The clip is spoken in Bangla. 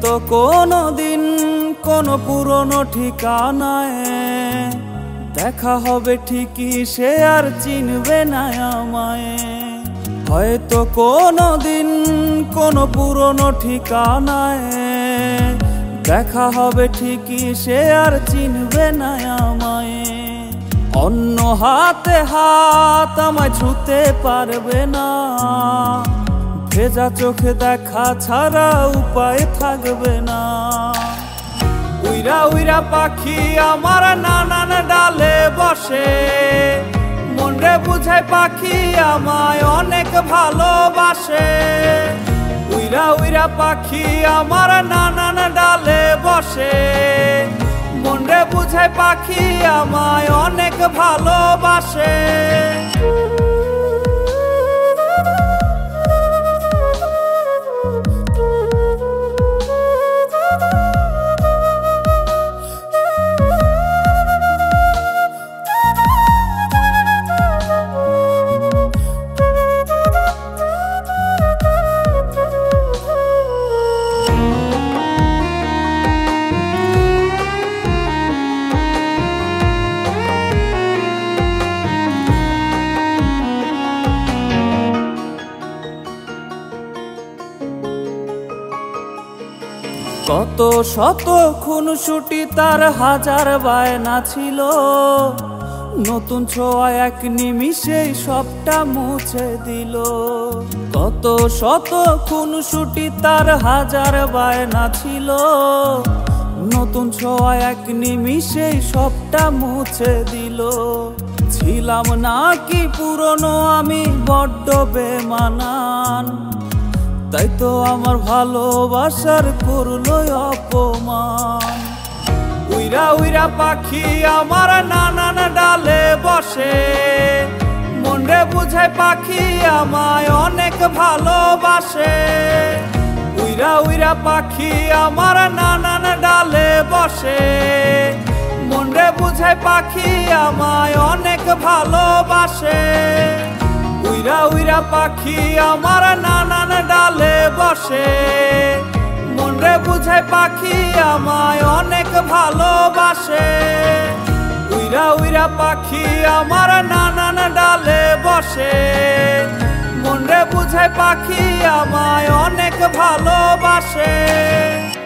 হয়তো কোনো দিন কোনো পুরনো ঠিকানায় দেখা হবে ঠিকই, সে আর চিনবে না আমায়। হয়তো কোনো দিন কোনো পুরনো ঠিকানায় দেখা হবে ঠিকই, সে আর চিনবে না আমায়। অন্য হাতে হাত আমায় ছুঁতে পারবে না, ভেজা চোখে দেখা ছাড়া উপায় থাকবে না। উইরা উইরা পাখি আমার নানান ডালে বসে, মনরে বুঝায় পাখি আমায় অনেক ভালোবাসে। উইরা উইরা পাখি আমার নানান ডালে বসে, মনরে বুঝায় পাখি আমায় অনেক ভালোবাসে। কত শত খুনসুটি তার হাজার বায়না ছিল, নতুন ছোঁয়া এক নিমিষেই সবটা মুছে দিল। কত শত খুনসুটি তার হাজার বায়না ছিল, নতুন ছোঁয়া এক নিমিষেই সবটা মুছে দিল। ছিলাম নাকি পুরনো আমি বড্ড বেমানান, তাই তো আমার ভালোবাসার করলো অপমান। উইরা উইরা পাখি আমার নানান ডালে বসে, মনরে বুঝায় পাখি আমায় অনেক ভালোবাসে। উইরা উইরা পাখি আমার নানান ডালে বসে, মনরে বুঝায় পাখি আমায় অনেক ভালোবাসে। উইরা উইরা পাখি আমার নানান ডালে বসে, মনরে বুঝায় পাখি আমায় অনেক ভালোবাসে। উইরা উইরা পাখি আমার নানান ডালে বসে, মনরে বুঝায় পাখি আমায় অনেক ভালোবাসে।